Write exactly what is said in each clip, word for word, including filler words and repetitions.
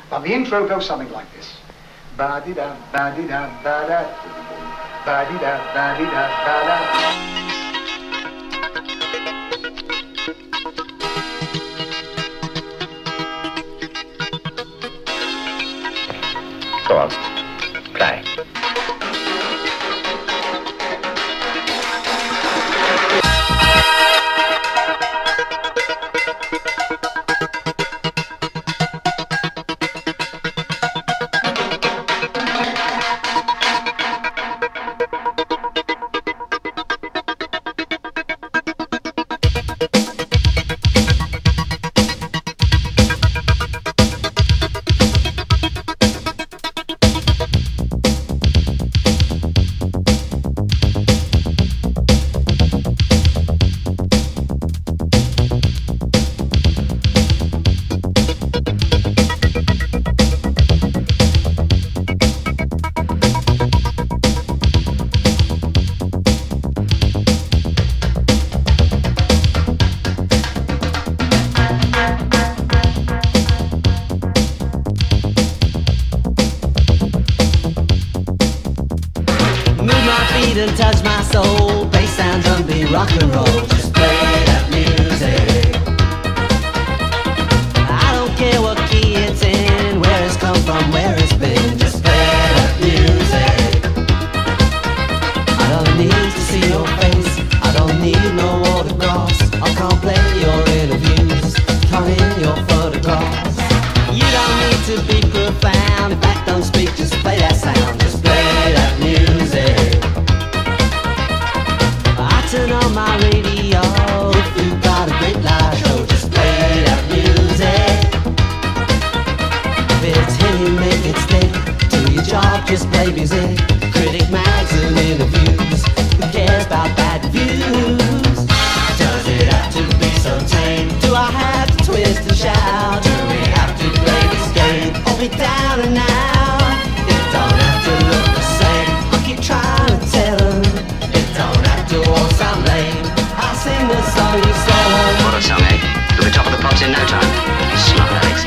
But the intro goes something like this. Ba-di-da, ba-di-da, ba-da, ba-di-da, ba-di-da, ba-da. Go on, play. And touch my soul, bass sound, drum beat, rock and roll. Just play that music. I don't care what key it's in, where it's come from, where it's been. Just play that music. I don't need to see your face, I don't need no autographs. I can't play your interviews, can't hear your photographs. You don't need to be profound, in fact don't speak, just play that sound. Just play that music. Turn on my radio if you've got a great live show. Just play that music. If it's hitting, make it stick. Do your job, just play music. Critic mags and interviews, who cares about bad reviews? Does it have to be so tame? Do I have to twist and shout? Do we have to play this game? Hold me down and out. It don't have to look the same. I'll keep trying to tell them. I'll sing the song you sang. What a song, eh? To the top of the pops in no time. Smart, Alex.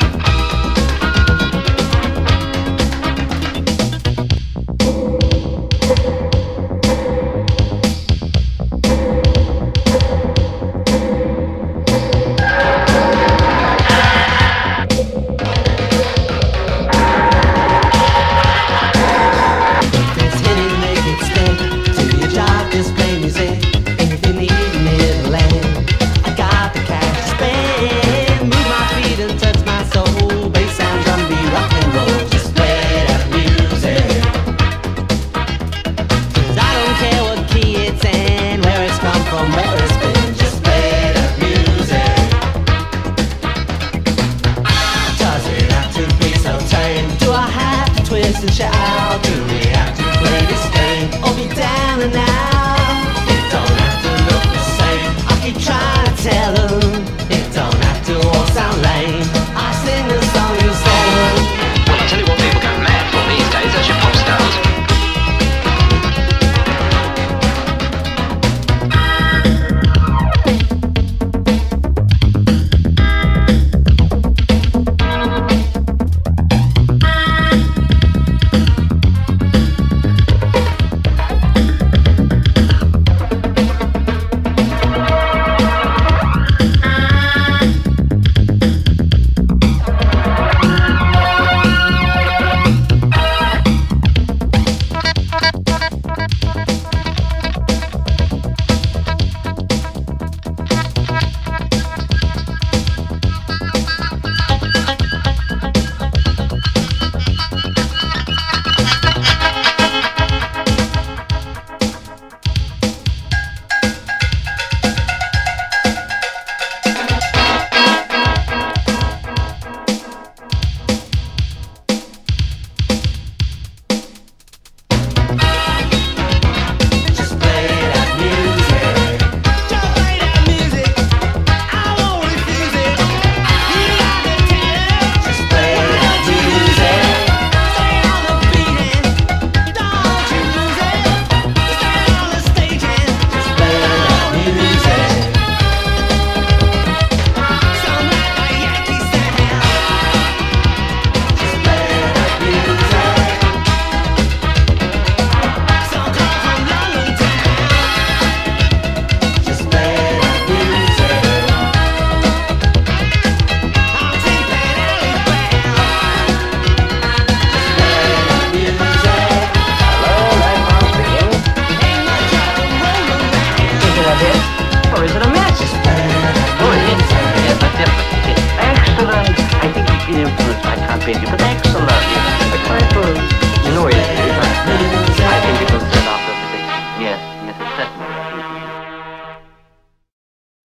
It's hitting, make it stay. Do your job, just play music. Twist and shout.